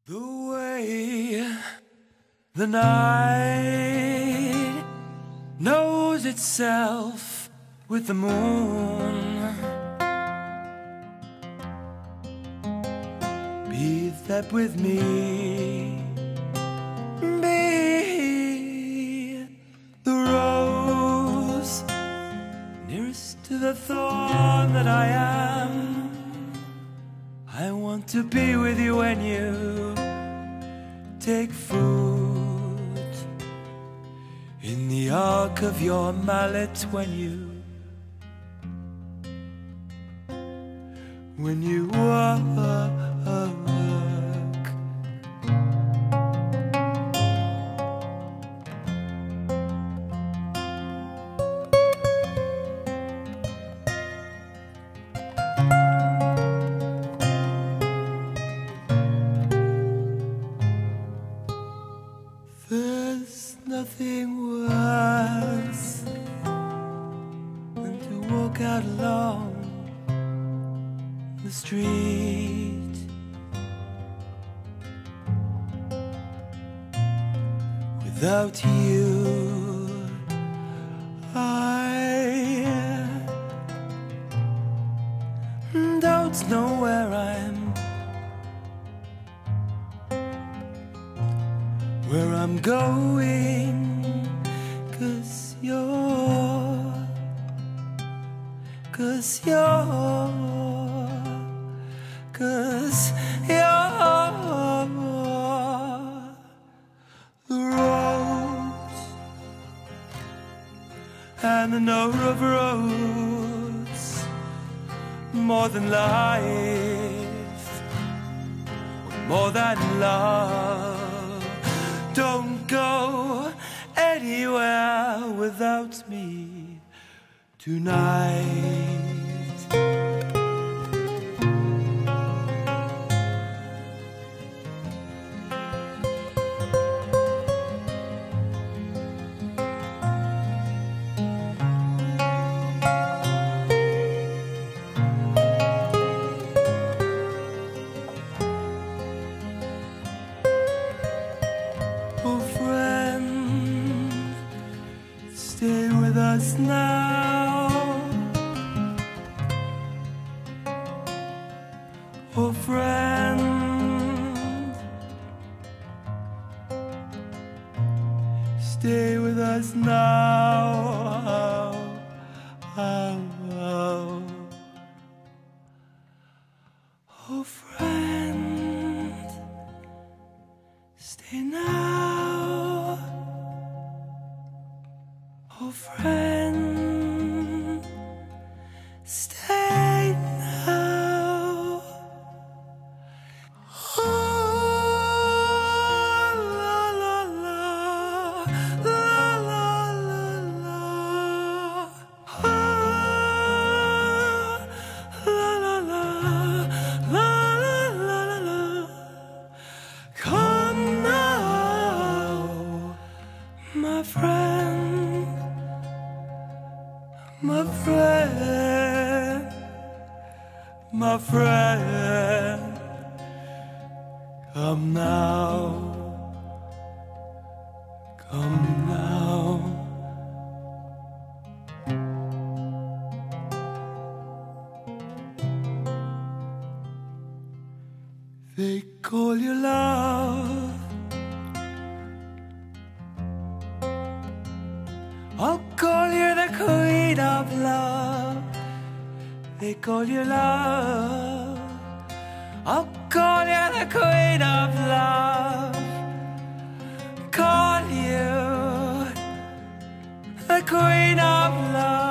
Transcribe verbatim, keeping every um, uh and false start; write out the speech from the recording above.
The way the night knows itself with the moon, be that with me, be the rose nearest to the thorn that I am. I want to be with you when you take food in the arc of your mallet, when you when you walk. There's nothing worse than to walk out alone the street without you. I don't know where I'm where I'm going, 'cause you're, 'cause you're, 'cause you're the rose and the note of rose, more than life, more than love. Don't go anywhere without me tonight. Oh friend, stay with us now. Oh friend, stay with us now. Oh, oh. Oh friend, stay now. Oh friend, stay now. Oh, la la la, la la la la. Oh, la la la, la la la la. Come now, my friend, my friend, my friend, come now, come now. They call you love, I'll call you the queen of love. They call you love, I'll call you the queen of love. Call you the queen of love.